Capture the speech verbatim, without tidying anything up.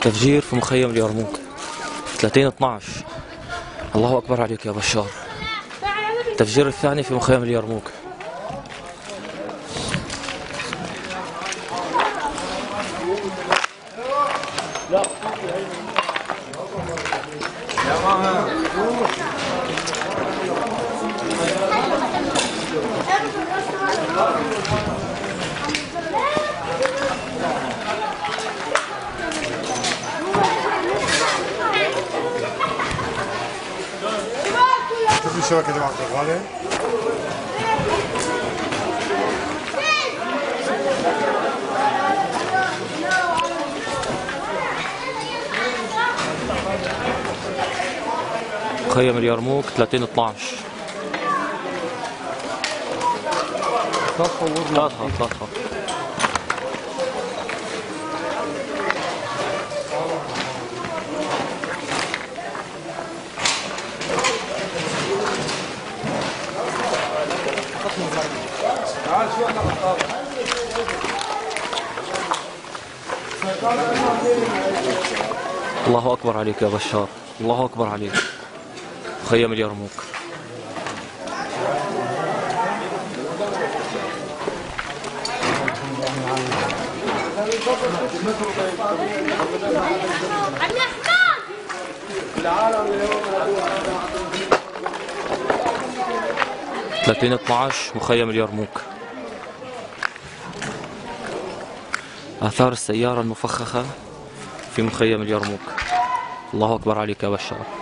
تفجير في مخيم اليرموك ثلاثين اثناشر. الله أكبر عليك يا بشار. التفجير الثاني في مخيم اليرموك. شوف الشبكة يا جماعة شغالة. مخيم اليرموك ثلاثين اثناشر. لا تخاف لا تخاف. الله أكبر عليك يا بشار. الله أكبر عليك. مخيم اليرموك. ثلاثين اثناشر مخيم اليرموك. آثار السيارة المفخخة في مخيم اليرموك. الله أكبر عليك يا بشار.